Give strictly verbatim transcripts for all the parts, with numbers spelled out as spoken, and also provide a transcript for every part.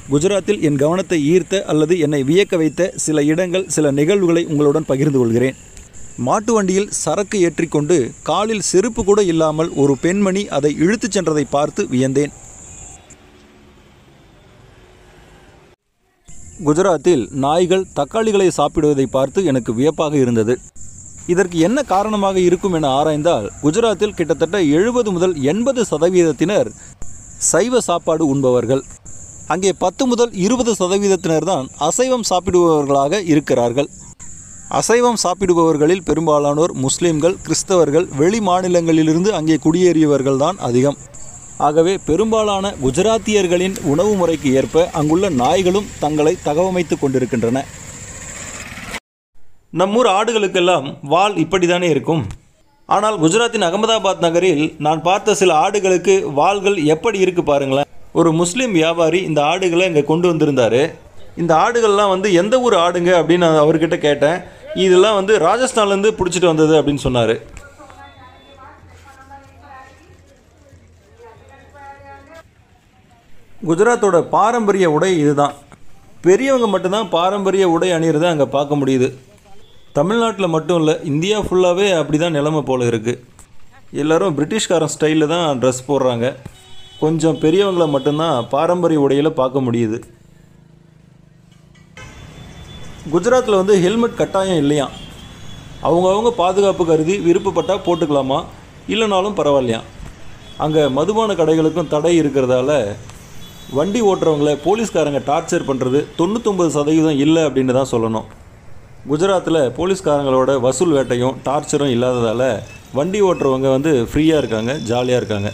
குஜராத்தில் என் கவனத்தை ஈர்த்த அல்லது என்னை வியக்க வைத்த சில இடங்கள், சில நிகழ்வுகளை உங்களுடன் பகிர்ந்து கொள்கிறேன். மாட்டு வண்டியில் சரக்கு ஏற்றிக்கொண்டு காலில் செருப்பு கூட இல்லாமல் ஒரு பெண்மணி அதை இழுத்துச் சென்றதை பார்த்து வியந்தேன். குஜராத்தில் நாய்கள் தக்காளிகளை சாப்பிடுவதை பார்த்து எனக்கு வியப்பாக இருந்தது. இதற்கு என்ன காரணமாக இருக்கும் என ஆராய்ந்தால், குஜராத்தில் கிட்டத்தட்ட எழுபது முதல் எண்பது சதவீதத்தினர் சைவ சாப்பாடு உண்பவர்கள். அங்கே பத்து முதல் இருபது சதவீதத்தினர் தான் அசைவம் சாப்பிடுபவர்களாக இருக்கிறார்கள். அசைவம் சாப்பிடுபவர்களில் பெரும்பாலானோர் முஸ்லீம்கள், கிறிஸ்தவர்கள், வெளி மாநிலங்களிலிருந்து அங்கே குடியேறியவர்கள் தான் அதிகம். ஆகவே பெரும்பாலான குஜராத்தியர்களின் உணவு முறைக்கு ஏற்ப அங்குள்ள நாய்களும் தங்களை தகவமைத்து கொண்டிருக்கின்றன. நம்மூர் ஆடுகளுக்கெல்லாம் வால் இப்படி தானே இருக்கும். ஆனால் குஜராத்தின் அகமதாபாத் நகரில் நான் பார்த்த சில ஆடுகளுக்கு வால்கள் எப்படி இருக்கு பாருங்களேன். ஒரு முஸ்லீம் வியாபாரி இந்த ஆடுகளை இங்கே கொண்டு வந்திருந்தார். இந்த ஆடுகள்லாம் வந்து எந்த ஊர் ஆடுங்க அப்படின்னு நான் அவர்கிட்ட கேட்டேன். இதெல்லாம் வந்து ராஜஸ்தான்லேருந்து பிடிச்சிட்டு வந்தது அப்படின்னு சொன்னார். குஜராத்தோட பாரம்பரிய உடை இதுதான். பெரியவங்க மட்டும்தான் பாரம்பரிய உடை அணிகிறத அங்கே பார்க்க முடியுது. தமிழ்நாட்டில் மட்டும் இல்லை, இந்தியா ஃபுல்லாகவே அப்படி தான் நிலைமை போல் இருக்குது. எல்லோரும் பிரிட்டிஷ்காரன் ஸ்டைலில் தான் ட்ரெஸ் போடுறாங்க. கொஞ்சம் பெரியவங்களை மட்டும்தான் பாரம்பரிய உடையில் பார்க்க முடியுது. குஜராத்தில் வந்து ஹெல்மெட் கட்டாயம் இல்லையா. அவங்கவுங்க பாதுகாப்பு கருதி விருப்பப்பட்டால் போட்டுக்கலாமா, இல்லைனாலும் பரவாயில்லையா. அங்கே மதுபான கடைகளுக்கும் தடை இருக்கிறதால வண்டி ஓட்டுறவங்கள போலீஸ்காரங்க டார்ச்சர் பண்ணுறது தொண்ணூத்தொம்பது சதவீதம் இல்லை அப்படின்னு தான் சொல்லணும். குஜராத்தில் போலீஸ்காரங்களோட வசூல் வேட்டையும் டார்ச்சரும் இல்லாததால் வண்டி ஓட்டுறவங்க வந்து ஃப்ரீயாக இருக்காங்க, ஜாலியாக இருக்காங்க.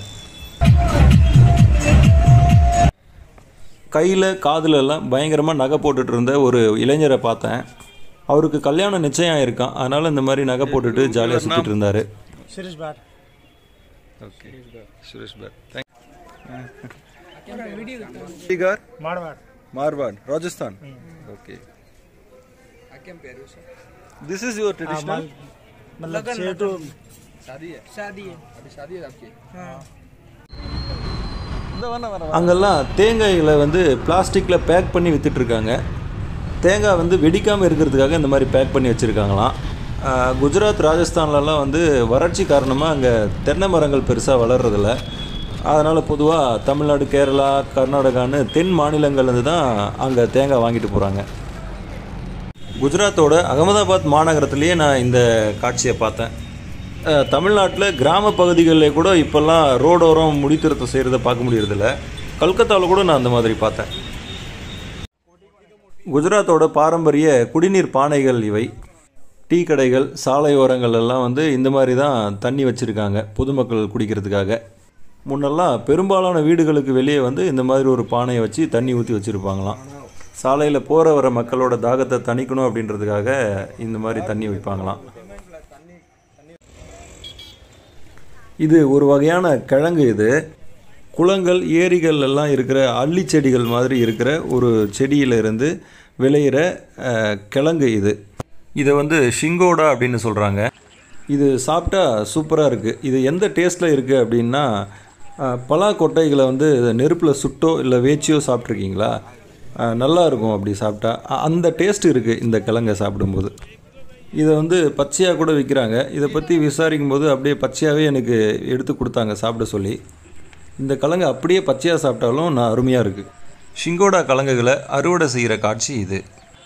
கையில் காதில் எல்லாம் பயங்கரமாக நகை போட்டுட்டு இருந்த ஒரு இளைஞரை பார்த்தேன். அவருக்கு கல்யாணம் நிச்சயம் இருக்கான். அதனால் இந்த மாதிரி நகை போட்டுட்டு ஜாலியாக சுற்றிட்டு இருந்தார். Suresh Bhat. Okay, Suresh Bhat. Bihar Marwar Marwar Rajasthan. Okay, this is your traditional मतलब से तो शादी है शादी है अभी शादी है आपकी. அங்கெல்லாம் தேங்காய்களை வந்து பிளாஸ்டிக்கில் பேக் பண்ணி விற்றுட்ருக்காங்க. தேங்காய் வந்து வெடிக்காமல் இருக்கிறதுக்காக இந்த மாதிரி பேக் பண்ணி வச்சுருக்காங்களாம். குஜராத், ராஜஸ்தான்லலாம் வந்து வறட்சி காரணமாக அங்கே தென்னை மரங்கள் பெருசாக வளர்றதில்ல. அதனால் பொதுவாக தமிழ்நாடு, கேரளா, கர்நாடகான்னு தென் மாநிலங்கள்லேருந்து தான் அங்கே தேங்காய் வாங்கிட்டு போகிறாங்க. குஜராத்தோட அகமதாபாத் மாநகரத்துலேயே நான் இந்த காட்சியை பார்த்தேன். தமிழ்நாட்டில் கிராம பகுதிகளில் கூட இப்போல்லாம் ரோடோரம் முடித்திருத்தம் செய்கிறத பார்க்க முடியறதில்ல. கல்கத்தாவில் கூட நான் அந்த மாதிரி பார்த்தேன். குஜராத்தோட பாரம்பரிய குடிநீர் பானைகள் இவை. டீ கடைகள், சாலை ஓரங்கள் எல்லாம் வந்து இந்த மாதிரி தான் தண்ணி வச்சுருக்காங்க பொதுமக்கள் குடிக்கிறதுக்காக. முன்னெல்லாம் பெரும்பாலான வீடுகளுக்கு வெளியே வந்து இந்த மாதிரி ஒரு பானையை வச்சு தண்ணி ஊற்றி வச்சுருப்பாங்களாம். சாலையில் போகிற வர மக்களோட தாகத்தை தணிக்கணும் அப்படின்றதுக்காக இந்த மாதிரி தண்ணி வைப்பாங்களாம். இது ஒரு வகையான கிழங்கு. இது குளங்கள், ஏரிகள் எல்லாம் இருக்கிற அள்ளி செடிகள் மாதிரி இருக்கிற ஒரு செடியிலிருந்து விளையிற கிழங்கு இது. இதை வந்து ஷிங்கோடா அப்படின்னு சொல்கிறாங்க. இது சாப்பிட்டா சூப்பராக இருக்குது. இது எந்த டேஸ்ட்டில் இருக்குது அப்படின்னா, பலா கொட்டைகளை வந்து நெருப்பில் சுட்டோ இல்லை வேச்சியோ சாப்பிட்ருக்கீங்களா? நல்லா இருக்கும் அப்படி சாப்பிட்டா. அந்த டேஸ்ட் இருக்குது இந்த கிழங்கை சாப்பிடும்போது. இதை வந்து பச்சையாக கூட விற்கிறாங்க. இதை பற்றி விசாரிக்கும் போது அப்படியே பச்சையாகவே எனக்கு எடுத்து கொடுத்தாங்க சாப்பிட சொல்லி. இந்த கிழங்கு அப்படியே பச்சையாக சாப்பிட்டாலும் நான் அருமையாக இருக்குது. ஷிங்கோடா கிழங்குகளை அறுவடை செய்கிற காட்சி இது.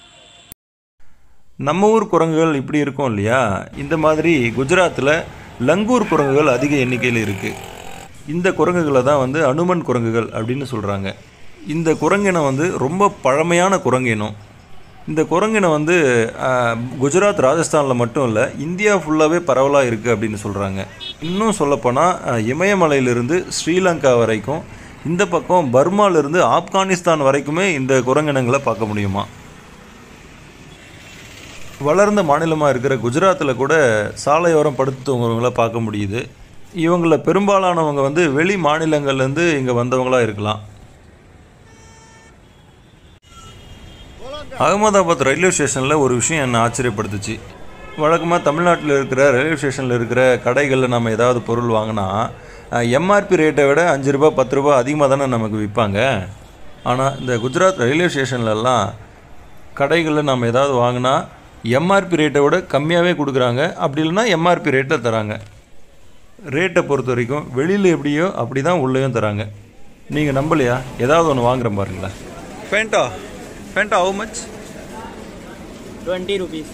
நம்ம ஊர் குரங்குகள் இப்படி இருக்கும் இல்லையா, இந்த மாதிரி குஜராத்தில் லங்கூர் குரங்குகள் அதிக எண்ணிக்கையில் இருக்குது. இந்த குரங்குகளை தான் வந்து அனுமன் குரங்குகள் அப்படின்னு சொல்கிறாங்க. இந்த குரங்கினம் வந்து ரொம்ப பழமையான குரங்கினம். இந்த குரங்கினம் வந்து குஜராத், ராஜஸ்தானில் மட்டும் இல்லை, இந்தியா ஃபுல்லாகவே பரவலாக இருக்குது அப்படின்னு சொல்கிறாங்க. இன்னும் சொல்லப்போனால் இமயமலையிலிருந்து ஸ்ரீலங்கா வரைக்கும், இந்த பக்கம் பர்மாவிலிருந்து ஆப்கானிஸ்தான் வரைக்குமே இந்த குரங்கினங்களை பார்க்க முடியுமா. வளர்ந்த மாநிலமாக இருக்கிற குஜராத்தில் கூட சாலையோரம் படுத்து தூங்குறவங்கள பார்க்க முடியுது. இவங்களில் பெரும்பாலானவங்க வந்து வெளி மாநிலங்கள்லேருந்து இங்கே வந்தவங்களாக இருக்கலாம். அகமதாபாத் ரயில்வே ஸ்டேஷனில் ஒரு விஷயம் என்னை ஆச்சரியப்படுத்துச்சு. வழக்கமாக தமிழ்நாட்டில் இருக்கிற ரயில்வே ஸ்டேஷனில் இருக்கிற கடைகளில் நம்ம ஏதாவது பொருள் வாங்கினா எம்ஆர்பி ரேட்டை விட அஞ்சு ரூபா பத்து ரூபா அதிகமாக தானே நமக்கு விற்பாங்க. ஆனால் இந்த குஜராத் ரயில்வே ஸ்டேஷன்லலாம் கடைகளில் நம்ம ஏதாவது வாங்கினா எம்ஆர்பி ரேட்டை விட கம்மியாகவே கொடுக்குறாங்க, அப்படி இல்லைன்னா எம்ஆர்பி ரேட்டில் தராங்க. ரேட்டை பொறுத்த வரைக்கும் வெளியில் எப்படியோ அப்படி தான் உள்ளேயும் தராங்க. நீங்கள் நம்பலையா? ஏதாவது ஒன்று வாங்குகிறேன் பாருங்களேன். Fanta Fanta how much? Twenty rupees.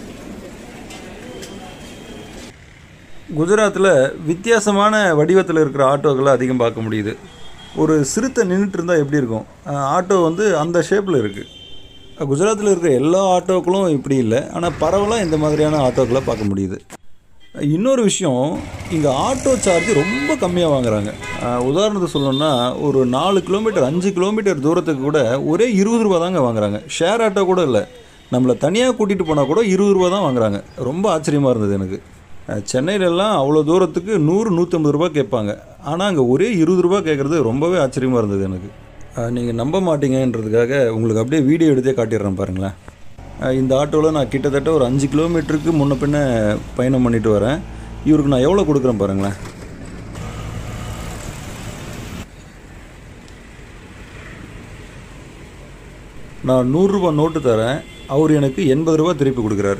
குஜராத்தில் வித்தியாசமான வடிவத்தில் இருக்கிற ஆட்டோக்களை அதிகம் பார்க்க முடியுது. ஒரு சிறுத்தை நின்றுட்டு இருந்தால் எப்படி இருக்கும், ஆட்டோ வந்து அந்த ஷேப்பில் இருக்குது. குஜராத்தில் இருக்கிற எல்லா ஆட்டோக்களும் இப்படி இல்லை, ஆனால் பரவலாக இந்த மாதிரியான ஆட்டோக்களை பார்க்க முடியுது. இன்னொரு விஷயம், இங்கே ஆட்டோ சார்ஜ் ரொம்ப கம்மியாக வாங்குறாங்க. உதாரணத்துக்கு சொல்லணும்னா ஒரு நாலு கிலோமீட்டர் அஞ்சு கிலோமீட்டர் தூரத்துக்கு கூட ஒரே இருபது ரூபா தாங்க வாங்குறாங்க. ஷேர் ஆட்டோ கூட இல்லை, நம்மளை தனியாக கூட்டிகிட்டு போனால் கூட இருபது ரூபா தான் வாங்குறாங்க. ரொம்ப ஆச்சரியமாக இருந்தது எனக்கு. சென்னையிலலாம் அவ்வளோ தூரத்துக்கு நூறு நூற்றம்பது ரூபா கேட்பாங்க, ஆனால் அங்கே ஒரே இருபது ரூபா கேட்குறது ரொம்பவே ஆச்சரியமாக இருந்தது எனக்கு. நீங்கள் நம்ப மாட்டீங்கன்றதுக்காக உங்களுக்கு அப்படியே வீடியோ எடுத்தே காட்டிடுறேன் பாருங்களேன். இந்த ஆட்டோவில் நான் கிட்டத்தட்ட ஒரு அஞ்சு கிலோமீட்டருக்கு முன்ன பின்ன பயணம் பண்ணிட்டு வரேன். இவருக்கு நான் எவ்வளோ கொடுக்குறேன் பாருங்களேன். நான் நூறுரூபா நோட்டு தரேன், அவர் எனக்கு எண்பது ரூபா திருப்பி கொடுக்குறாரு.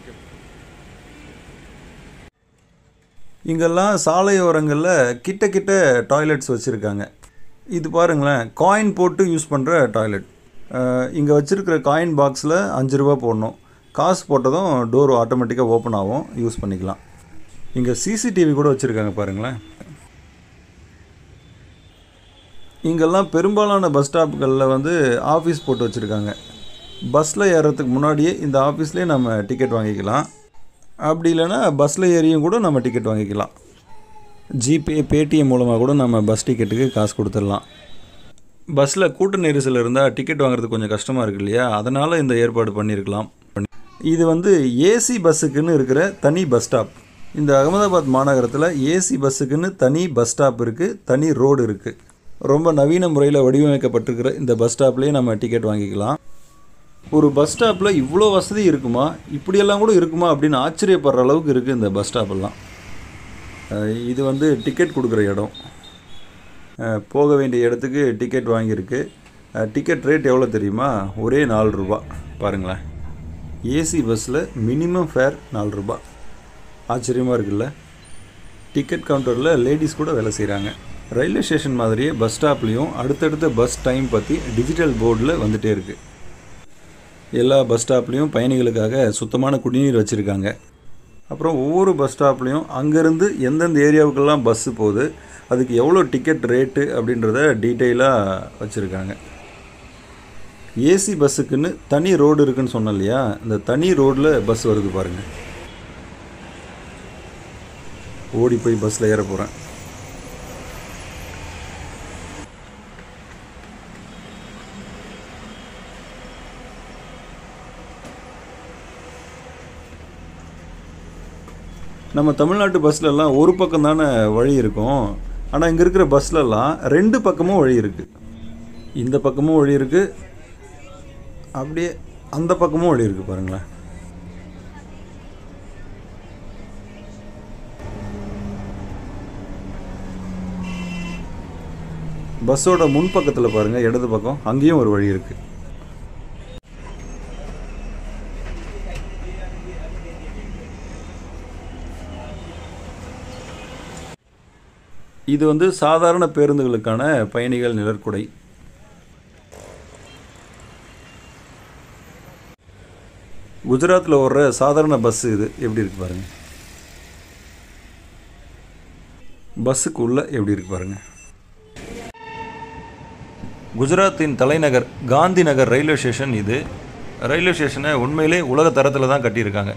இங்கெல்லாம் சாலையோரங்களில் கிட்ட கிட்ட டாய்லெட்ஸ் வச்சுருக்காங்க. இது பாருங்களேன், காயின் போட்டு யூஸ் பண்ணுற டாய்லெட். இங்கே வச்சுருக்கிற காயின் பாக்ஸில் அஞ்சு ரூபா போடணும், காசு போட்டதும் டோர் ஆட்டோமேட்டிக்காக ஓப்பன் ஆகும், யூஸ் பண்ணிக்கலாம். இங்கே சிசிடிவி கூட வச்சுருக்காங்க பாருங்களேன். இங்கெல்லாம் பெரும்பாலான பஸ் ஸ்டாப்புகளில் வந்து ஆஃபீஸ் போட்டு வச்சுருக்காங்க. பஸ்ஸில் ஏறுறதுக்கு முன்னாடியே இந்த ஆஃபீஸ்லேயே நம்ம டிக்கெட் வாங்கிக்கலாம், அப்படி இல்லைன்னா பஸ்ஸில் ஏறியும் கூட நம்ம டிக்கெட் வாங்கிக்கலாம். ஜிபே பேடிஎம் மூலமாக கூட நம்ம பஸ் டிக்கெட்டுக்கு காசு கொடுத்துடலாம். பஸ்ஸில் கூட்ட நெரிசல் இருந்தால் டிக்கெட் வாங்குறது கொஞ்சம் கஷ்டமாக இருக்கு இல்லையா, அதனால் இந்த ஏற்பாடு பண்ணியிருக்கலாம். இது வந்து ஏசி பஸ்ஸுக்குன்னு இருக்கிற தனி பஸ் ஸ்டாப். இந்த அகமதாபாத் மாநகரத்தில் ஏசி பஸ்ஸுக்குன்னு தனி பஸ் ஸ்டாப் இருக்குது, தனி ரோடு இருக்குது. ரொம்ப நவீன முறையில் வடிவமைக்கப்பட்டிருக்கிற இந்த பஸ் ஸ்டாப்லேயே நம்ம டிக்கெட் வாங்கிக்கலாம். ஒரு பஸ் ஸ்டாப்பில் இவ்வளோ வசதி இருக்குமா, இப்படியெல்லாம் கூட இருக்குமா அப்படின்னு ஆச்சரியப்படுற அளவுக்கு இருக்குது இந்த பஸ் ஸ்டாப்பெல்லாம். இது வந்து டிக்கெட் கொடுக்குற இடம். போக வேண்டிய இடத்துக்கு டிக்கெட் வாங்கியிருக்கு. டிக்கெட் ரேட் எவ்வளோ தெரியுமா? ஒரே நாலு ரூபா. பாருங்களேன், ஏசி பஸ்ஸில் மினிமம் ஃபேர் நாலு ரூபா. ஆச்சரியமாக இருக்குல்ல. டிக்கெட் கவுண்டரில் லேடிஸ் கூட வேலை செய்கிறாங்க. ரயில்வே ஸ்டேஷன் மாதிரியே பஸ் ஸ்டாப்லேயும் அடுத்தடுத்த பஸ் டைம் பற்றி டிஜிட்டல் போர்டில் வந்துகிட்டே இருக்குது. எல்லா பஸ் ஸ்டாப்லேயும் பயணிகளுக்காக சுத்தமான குடிநீர் வச்சுருக்காங்க. அப்புறம் ஒவ்வொரு பஸ் ஸ்டாப்லேயும் அங்கேருந்து எந்தெந்த ஏரியாவுக்கெல்லாம் பஸ்ஸு போகுது, அதுக்கு எவ்வளோ டிக்கெட் ரேட்டு அப்படின்றத டீட்டெயிலாக வச்சுருக்காங்க. ஏசி பஸ்ஸுக்குன்னு தனி ரோடு இருக்குதுன்னு சொன்னேன் இல்லையா, இந்த தனி ரோடில் பஸ் வருது பாருங்கள். ஓடி போய் பஸ்ஸில் ஏற போகிறேன். நம்ம தமிழ்நாட்டு பஸ்லெல்லாம் ஒரு பக்கம் தானே வழி இருக்கும், ஆனால் இங்கே இருக்கிற பஸ்லெல்லாம் ரெண்டு பக்கமும் வழி இருக்குது. இந்த பக்கமும் வழி இருக்குது, அப்படியே அந்த பக்கமும் வழி இருக்குது பாருங்களேன். பஸ்ஸோட முன்பக்கத்தில் பாருங்கள், இடது பக்கம், அங்கேயும் ஒரு வழி இருக்குது. இது வந்து சாதாரண பேருந்துகளுக்கான பயணிகள் நிழற்குடை. குஜராத்தில் ஓடுற சாதாரண பஸ் இது எப்படி இருக்கு பாருங்கள். பஸ்ஸுக்கு உள்ள எப்படி இருக்கு பாருங்கள். குஜராத்தின் தலைநகர் காந்தி நகர் ரயில்வே ஸ்டேஷன் இது. ரயில்வே ஸ்டேஷனை உண்மையிலே உலக தரத்தில் தான் கட்டியிருக்காங்க.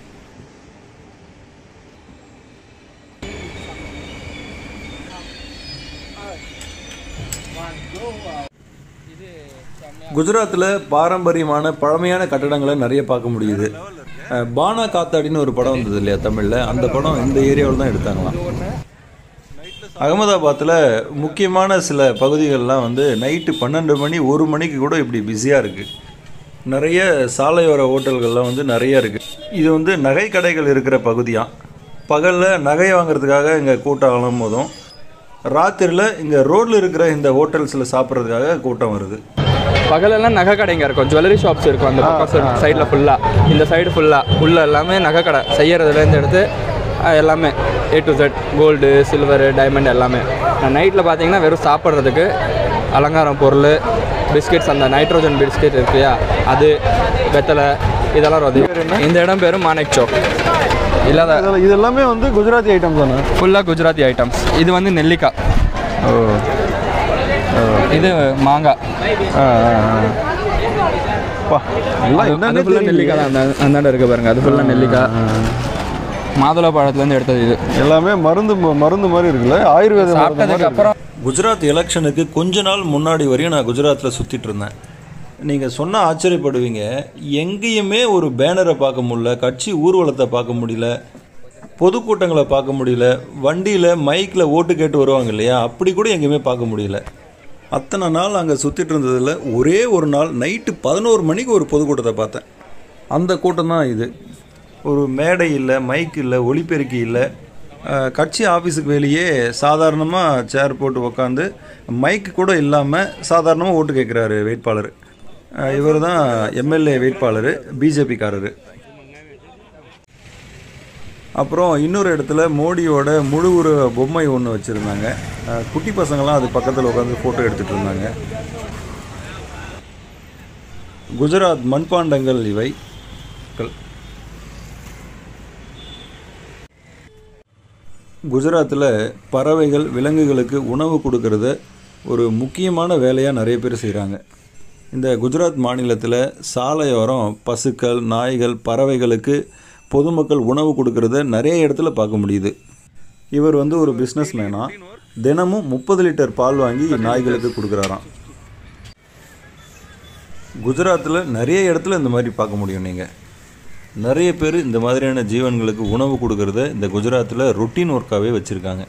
குஜராத்தில் பாரம்பரியமான பழமையான கட்டடங்களை நிறைய பார்க்க முடியுது. பானா காத்தாடின்னு ஒரு படம் வந்தது இல்லையா தமிழில், அந்த படம் இந்த ஏரியாவில் தான் எடுத்தாங்களாம். அகமதாபாத்தில் முக்கியமான சில பகுதிகள்லாம் வந்து நைட்டு பன்னெண்டு மணி ஒரு மணிக்கு கூட இப்படி பிஸியாக இருக்குது. நிறைய சாலையோர ஹோட்டல்கள்லாம் வந்து நிறைய இருக்குது. இது வந்து நகை கடைகள் இருக்கிற பகுதியாக. பகலில் நகை வாங்கிறதுக்காக இங்கே கூட்டம் அலம்போதும், ராத்திரியில் இங்கே ரோட்டில் இருக்கிற இந்த ஹோட்டல்ஸில் சாப்பிட்றதுக்காக கூட்டம் வருது. பகலெல்லாம் நகை கடைங்க இருக்கும், ஜுவல்லரி ஷாப்ஸ் இருக்கும் அந்த பக்கம் சைடில் ஃபுல்லாக. இந்த சைடு ஃபுல்லாக உள்ள எல்லாமே நகை கடை, செய்யறதுலேருந்து எடுத்து எல்லாமே A to Z, gold, silver, diamond எல்லாமே. நான் நைட்டில் பார்த்தீங்கன்னா வெறும் சாப்பிட்றதுக்கு அலங்காரம் பொருள், பிஸ்கெட்ஸ், அந்த நைட்ரோஜன் பிஸ்கெட் இருக்குயா அது, வெத்தலை, இதெல்லாம் வருது. இந்த இடம் பேர் மானேக் சௌக். இல்லாத இது எல்லாமே வந்து குஜராத்தி ஐட்டம்ஸ் தானே? ஃபுல்லாக குஜராத்தி ஐட்டம்ஸ். இது வந்து நெல்லிக்காய், ஓ இது மாங்காய், அது ஃபுல்லாக நெல்லிக்காய் தான். அந்த அந்தாண்ட இருக்க பாருங்கள், அது ஃபுல்லாக நெல்லிக்காய். மாதுளை பழத்துலேருந்து எடுத்தது இது எல்லாமே மருந்து மருந்து மாதிரி இருக்குல்ல, ஆயுர்வேத. சாப்பிட்டதுக்கு அப்புறம் குஜராத் எலெக்ஷனுக்கு கொஞ்ச நாள் முன்னாடி வரையும் நான் குஜராத்தில் சுற்றிட்டு இருந்தேன். நீங்கள் சொன்னால் ஆச்சரியப்படுவீங்க, எங்கேயுமே ஒரு பேனரை பார்க்க முடியல, கட்சி ஊர்வலத்தை பார்க்க முடியல, பொதுக்கூட்டங்களை பார்க்க முடியல, வண்டியில் மைக்கில் ஓட்டு கேட்டு வருவாங்க இல்லையா, அப்படி கூட எங்கேயுமே பார்க்க முடியல. அத்தனை நாள் அங்கே சுற்றிட்டு இருந்ததில் ஒரே ஒரு நாள் நைட்டு பதினோரு மணிக்கு ஒரு பொதுக்கூட்டத்தை பார்த்தேன். அந்த கூட்டம் தான் இது. ஒரு மேடை இல்லை, மைக் இல்லை, ஒலிபெருக்கி இல்லை, கட்சி ஆஃபீஸுக்கு வெளியே சாதாரணமாக சேர் போட்டு உக்காந்து மைக்கு கூட இல்லாமல் சாதாரணமாக ஓட்டு கேட்குறாரு வேட்பாளர். இவர் தான் எம்எல்ஏ வேட்பாளர், பிஜேபிக்காரரு. அப்புறம் இன்னொரு இடத்துல மோடியோட முழு ஒரு பொம்மை ஒன்று வச்சுருந்தாங்க. குட்டி பசங்களாம் அது பக்கத்தில் உட்காந்து ஃபோட்டோ எடுத்துகிட்டு இருந்தாங்க. குஜராத் மண்பாண்டங்கள் இவை. குஜராத்தில் பறவைகள், விலங்குகளுக்கு உணவு கொடுக்கறத ஒரு முக்கியமான வேலையாக நிறைய பேர் செய்கிறாங்க. இந்த குஜராத் மாநிலத்தில் சாலையோரம் பசுக்கள், நாய்கள், பறவைகளுக்கு பொதுமக்கள் உணவு கொடுக்கறத நிறைய இடத்துல பார்க்க முடியுது. இவர் வந்து ஒரு பிஸ்னஸ் மேனா, தினமும் முப்பது லிட்டர் பால் வாங்கி நாய்களுக்கு கொடுக்குறாராம். குஜராத்தில் நிறைய இடத்துல இந்த மாதிரி பார்க்க முடியும். நீங்கள் நிறைய பேர் இந்த மாதிரியான ஜீவன்களுக்கு உணவு கொடுக்கறத இந்த குஜராத்தில் ரொட்டீன் ஒர்க்காகவே வச்சுருக்காங்க.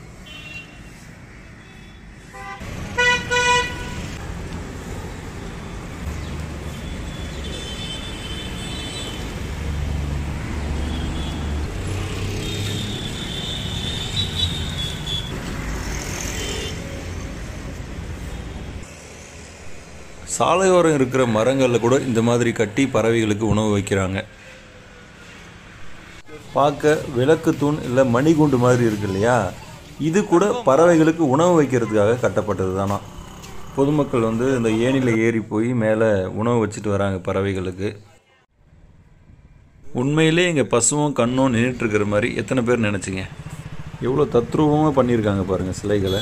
சாலையோரம் இருக்கிற மரங்களில் கூட இந்த மாதிரி கட்டி பறவைகளுக்கு உணவு வைக்கிறாங்க. பார்க்க விளக்கு தூண் இல்லை மணிகுண்டு மாதிரி இருக்கு இல்லையா, இது கூட பறவைகளுக்கு உணவு வைக்கிறதுக்காக கட்டப்பட்டது தானா. பொதுமக்கள் வந்து இந்த ஏணியில் ஏறி போய் மேலே உணவு வச்சுட்டு வராங்க பறவைகளுக்கு. உண்மையிலே இங்கே பசுவும் கண்ணும் நின்றுட்டுருக்கிற மாதிரி எத்தனை பேர் நினச்சிங்க? எவ்வளோ தத்ரூபமாக பண்ணியிருக்காங்க பாருங்கள் சிலைகளை.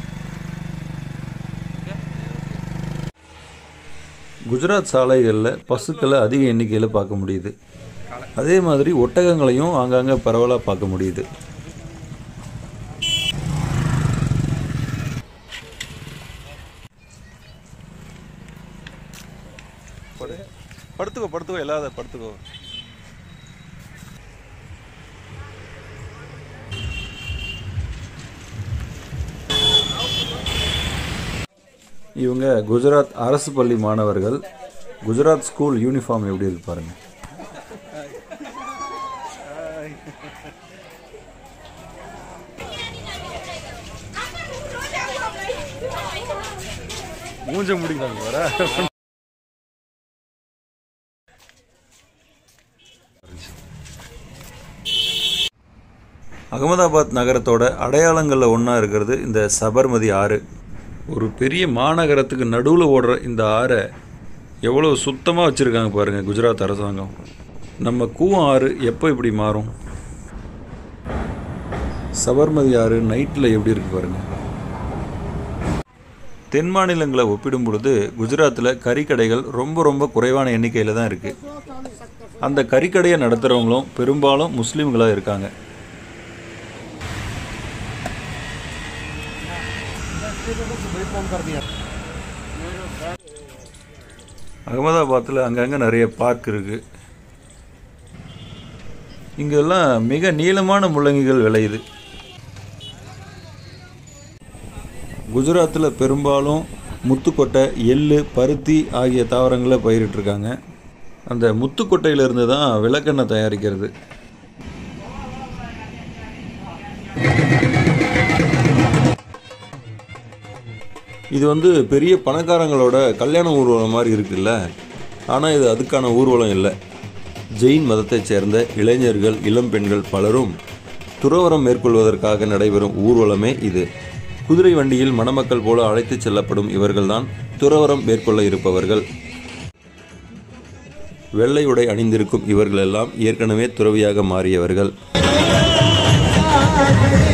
குஜராத் சாலைகளில் பசுக்களை அதிக எண்ணிக்கையில் பார்க்க முடியுது. அதே மாதிரி ஒட்டகங்களையும் ஆங்காங்கே பரவலாக பார்க்க முடியுது. படுத்துக்கோ படுத்துக்கோ எல்லாத படுத்துக்கோ. இவங்க குஜராத் அரசு பள்ளி மாணவர்கள். குஜராத் ஸ்கூல் யூனிஃபார்ம் எப்படி இருக்கு பாருங்க. மூஞ்ச முடிக்கிறாங்க வர. அகமதாபாத் நகரத்தோட அடையாளங்களில் ஒன்றா இருக்கிறது இந்த சபர்மதி ஆறு. ஒரு பெரிய மாநகரத்துக்கு நடுவில் ஓடுற இந்த ஆறை எவ்வளோ சுத்தமாக வச்சுருக்காங்க பாருங்கள் குஜராத் அரசாங்கம். நம்ம கூவம் ஆறு எப்போ இப்படி மாறும்? சபர்மதி ஆறு நைட்டில் எப்படி இருக்குது பாருங்கள். தென் மாநிலங்களை ஒப்பிடும் பொழுது குஜராத்தில் கறிக்கடைகள் ரொம்ப ரொம்ப குறைவான எண்ணிக்கையில் தான் இருக்குது. அந்த கறிக்கடையை நடத்துகிறவங்களும் பெரும்பாலும் முஸ்லீம்களாக இருக்காங்க. அகமதாபாத்தில் அங்கங்கே நிறைய பார்க் இருக்குது. இங்கெல்லாம் மிக நீளமான முள்ளங்கிகள் விளையுது. குஜராத்தில் பெரும்பாலும் முத்துக்கொட்டை, எள்ளு, பருத்தி ஆகிய தாவரங்களை பயிரிட்டிருக்காங்க. அந்த முத்துக்கொட்டையிலிருந்து தான் விளக்கெண்ணெய் தயாரிக்கிறது. இது வந்து பெரிய பணக்காரங்களோட கல்யாண ஊர்வலம் மாதிரி இருக்குல்ல, ஆனால் இது அதுக்கான ஊர்வலம் இல்லை. ஜெயின் மதத்தைச் சேர்ந்த இளைஞர்கள் இளம் பெண்கள் பலரும் துறவரம் மேற்கொள்வதற்காக நடைபெறும் ஊர்வலமே இது. குதிரை வண்டியில் மணமக்கள் போல அழைத்துச் செல்லப்படும் இவர்கள்தான் துறவரம் மேற்கொள்ள இருப்பவர்கள். வெள்ளை உடை அணிந்திருக்கும் இவர்களெல்லாம் ஏற்கனவே துறவியாக மாறியவர்கள்.